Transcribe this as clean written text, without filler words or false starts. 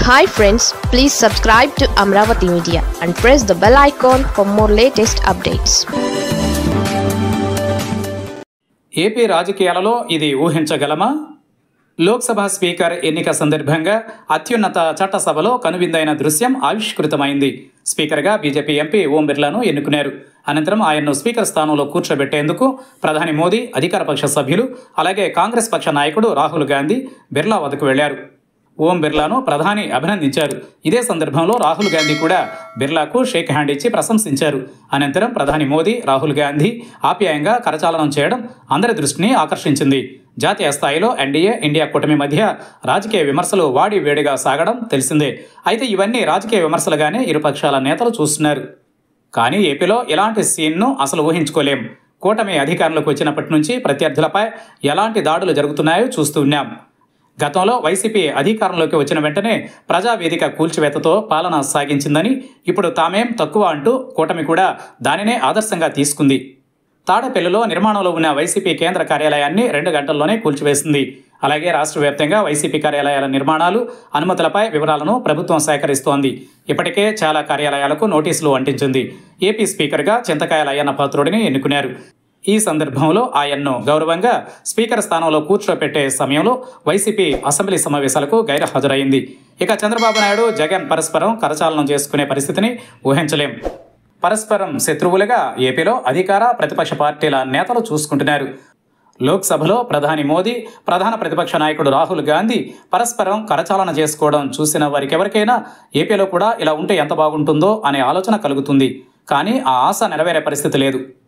Hi friends, please subscribe to Amravati Media and press the bell icon for more latest updates. AP రాజకీయాలలో ఇది ఊహించగలమా? Lok Sabha speaker ఎన్నిక సందర్భంగా అత్యున్నత చట్టసభలో కనువిందైన దృశ్యం ఆవిష్కృతమైంది. స్పీకర్గా బీజేపీ ఎంపీ ఓం బిర్లాను ఎన్నుకున్నారు. అనంతరం ఆయన్ను స్పీకర్ స్థానంలో కూర్చోబెట్టేందుకు ప్రధాని మోదీ, అధికార పక్ష సభ్యులు, అలాగే కాంగ్రెస్ పక్ష నాయకుడు రాహుల్ గాంధీ బిర్లా వద్దకు వెళ్లారు. ఓం బిర్లాను ప్రధాని అభినందించారు. ఇదే సందర్భంలో రాహుల్ గాంధీ కూడా బిర్లాకు షేక్ హ్యాండ్ ఇచ్చి ప్రశంసించారు. అనంతరం ప్రధాని మోదీ, రాహుల్ గాంధీ ఆప్యాయంగా కరచాలనం చేయడం అందరి దృష్టిని ఆకర్షించింది. జాతీయ స్థాయిలో ఎన్డీఏ, ఇండియా కూటమి మధ్య రాజకీయ విమర్శలు వాడి వేడిగా సాగడం తెలిసిందే. అయితే ఇవన్నీ రాజకీయ విమర్శలుగానే ఇరుపక్షాల నేతలు చూస్తున్నారు. కానీ ఏపీలో ఇలాంటి సీన్ను అసలు ఊహించుకోలేం. కూటమి అధికారంలోకి వచ్చినప్పటి నుంచి ప్రత్యర్థులపై ఎలాంటి దాడులు జరుగుతున్నాయో చూస్తున్నాం. గతంలో వైసీపీ అధికారంలోకి వచ్చిన వెంటనే ప్రజావేదిక కూల్చివేతతో పాలన సాగించిందని, ఇప్పుడు తామేం తక్కువ అంటూ కూటమి కూడా దానినే ఆదర్శంగా తీసుకుంది. తాడేపల్లిలో నిర్మాణంలో ఉన్న వైసీపీ కేంద్ర కార్యాలయాన్ని 2 గంటల్లోనే కూల్చివేసింది. అలాగే రాష్ట్ర వ్యాప్తంగా వైసీపీ కార్యాలయాల నిర్మాణాలు, అనుమతులపై వివరాలను ప్రభుత్వం సేకరిస్తోంది. ఇప్పటికే చాలా కార్యాలయాలకు నోటీసులు అంటించింది. ఏపీ స్పీకర్గా చింతకాయల అయ్యన్న పాత్రుడిని ఎన్నుకున్నారు. ఈ సందర్భంలో ఆయన్ను గౌరవంగా స్పీకర్ స్థానంలో కూర్చోపెట్టే సమయంలో వైసీపీ అసెంబ్లీ సమావేశాలకు గైర్హాజరైంది. ఇక చంద్రబాబు నాయుడు, జగన్ పరస్పరం కరచాలనం చేసుకునే పరిస్థితిని ఊహించలేం. పరస్పరం శత్రువులుగా ఏపీలో అధికార, ప్రతిపక్ష పార్టీల నేతలు చూసుకుంటున్నారు. లోక్సభలో ప్రధాని మోదీ, ప్రధాన ప్రతిపక్ష నాయకుడు రాహుల్ గాంధీ పరస్పరం కరచాలన చేసుకోవడం చూసిన వారికెవరికైనా ఏపీలో కూడా ఇలా ఉంటే ఎంత బాగుంటుందో అనే ఆలోచన కలుగుతుంది. కానీ ఆ ఆశ నెరవేరే పరిస్థితి లేదు.